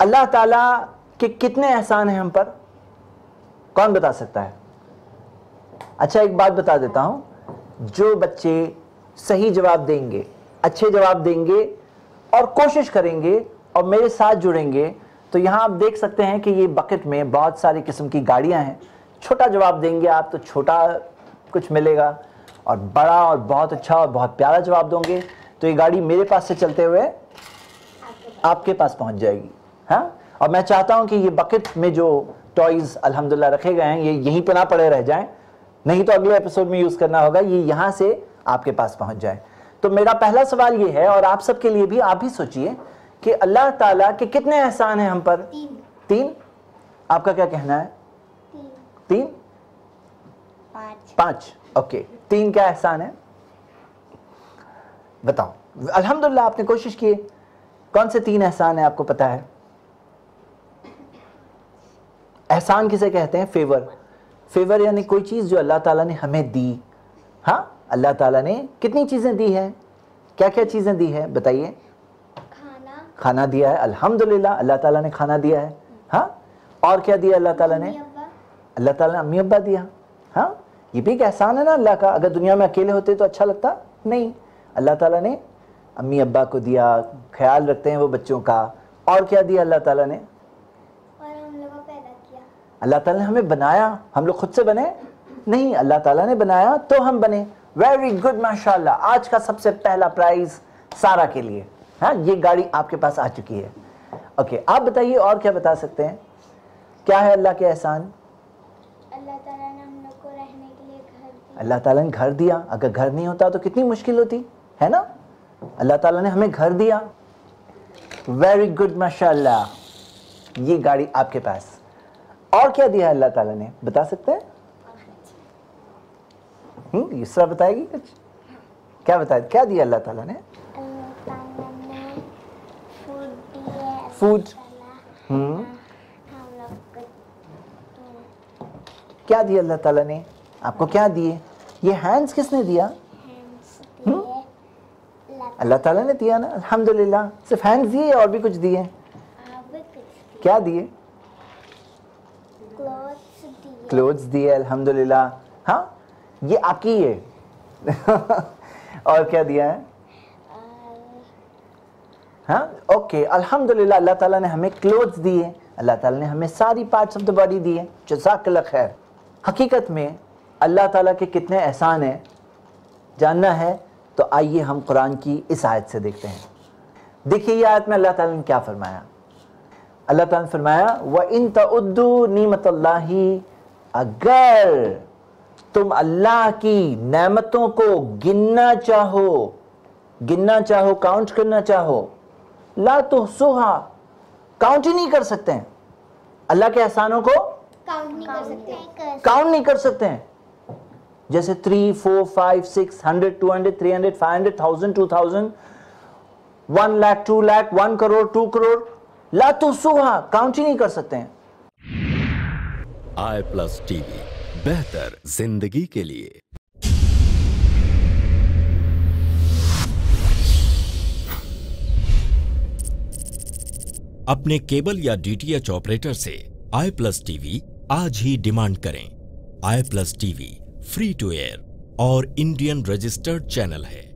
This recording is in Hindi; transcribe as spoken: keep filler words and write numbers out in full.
अल्लाह ताला के कितने एहसान हैं हम पर? कौन बता सकता है? अच्छा, एक बात बता देता हूं, जो बच्चे सही जवाब देंगे, अच्छे जवाब देंगे और कोशिश करेंगे और मेरे साथ जुड़ेंगे, तो यहां आप देख सकते हैं कि ये बकेट में बहुत सारी किस्म की गाड़ियां हैं। छोटा जवाब देंगे आप तो छोटा कुछ मिलेगा, और बड़ा और बहुत अच्छा और बहुत प्यारा जवाब दोगे तो ये गाड़ी मेरे पास से चलते हुए आपके पास पहुंच जाएगी। हाँ, और मैं चाहता हूं कि ये बकेट में जो टॉयज अल्हम्दुलिल्लाह रखे गए हैं ये यहीं पर ना पड़े रह जाएं, नहीं तो अगले एपिसोड में यूज करना होगा, ये यहां से आपके पास पहुंच जाए। तो मेरा पहला सवाल ये है, और आप सबके लिए भी, आप भी सोचिए कि अल्लाह ताला के कितने एहसान हैं हम पर? तीन। तीन? आपका क्या कहना है? तीन। तीन? पांच। पांच, ओके। तीन क्या एहसान है बताओ? अल्हम्दुलिल्लाह आपने कोशिश की। कौन से तीन एहसान है आपको पता है? एहसान किसे कहते हैं? फेवर। फेवर यानी कोई चीज जो अल्लाह ताला ने हमें दी। हाँ, अल्लाह ताला ने कितनी चीजें दी हैं? क्या क्या चीजें दी है बताइए? खाना। खाना दिया है, अल्हम्दुलिल्लाह अल्लाह ताला ने खाना दिया है। हाँ, और क्या दिया अल्लाह ताला ने? अल्लाह ताला ने अम्मी अब्बा दिया। हाँ, ये भी एक एहसान है ना अल्लाह का। अगर दुनिया में अकेले होते तो अच्छा लगता नहीं, अल्लाह ताला ने अम्मी अब्बा को दिया, ख्याल रखते हैं वो बच्चों का। और क्या दिया अल्लाह ताला ने? और हम लोगों को पैदा किया। अल्लाह ताला ने हमें बनाया, हम लोग खुद से बने नहीं, अल्लाह ताला ने बनाया तो हम बने। वेरी गुड, माशाल्लाह। आज का सबसे पहला प्राइज सारा के लिए। हाँ, ये गाड़ी आपके पास आ चुकी है। ओके, आप बताइए और क्या बता सकते हैं? क्या है अल्लाह के एहसान? अल्लाह ताला ने हम लोग को रहने के लिए घर दिया। अल्लाह ताला ने घर दिया। अगर घर नहीं होता तो कितनी मुश्किल होती है ना। अल्लाह ताला ने हमें घर दिया। वेरी गुड, माशाल्लाह। ये गाड़ी आपके पास। और क्या दिया है अल्लाह ताला ने, बता सकते हैं? हम्म, इसरा बताएगी कुछ? क्या बताया, क्या दिया अल्लाह ताला ने? अल्लाह ताला ने फूड दिया। फूड। हम्म, हम लोग को क्या दिया अल्लाह ताला ने आपको? क्या दिए? ये हैंड्स किसने दिया? हैंड्स दिए। अल्लाह ताला ने दिया ना, अल्हम्दुलिल्लाह। सिर्फ हैंड्स दिए और भी कुछ दिए? क्या दिए? क्लोथ्स दिए। क्लोथ्स दिए, अल्हम्दुलिल्लाह। हाँ, ये आपकी है। और क्या दिया है? हाँ, ओके, अल्हम्दुलिल्लाह। अल्लाह ताला ने हमें क्लोथ्स दिए, अल्लाह ताला ने हमें सारी पार्ट्स ऑफ द बॉडी दिए। जज़ाकल्लाह खैर। हकीकत में अल्लाह ताला के कितने एहसान हैं जानना है तो आइए हम कुरान की इस आयत से देखते हैं। देखिए ये आयत में अल्लाह ताला ने क्या फरमाया। अल्लाह ताला ने फरमाया, व इन तउद्दू निमतल्लाही, अगर तुम अल्लाह की नेमतों को गिनना चाहो, गिनना चाहो, काउंट करना चाहो, ला तुहसूहा, काउंट ही नहीं कर सकते हैं। अल्लाह के एहसानों को काउंट नहीं कर सकते। काउंट नहीं कर सकते हैं। जैसे three four five six hundred two hundred three hundred five hundred thousand two thousand one lakh two lakh one crore two crore, ला तुहसूहा, काउंट ही नहीं कर सकते हैं। आई प्लस टीवी, बेहतर जिंदगी के लिए। अपने केबल या डीटीएच ऑपरेटर से आई प्लस टीवी आज ही डिमांड करें। I plus TV free to air और इंडियन रजिस्टर्ड चैनल है।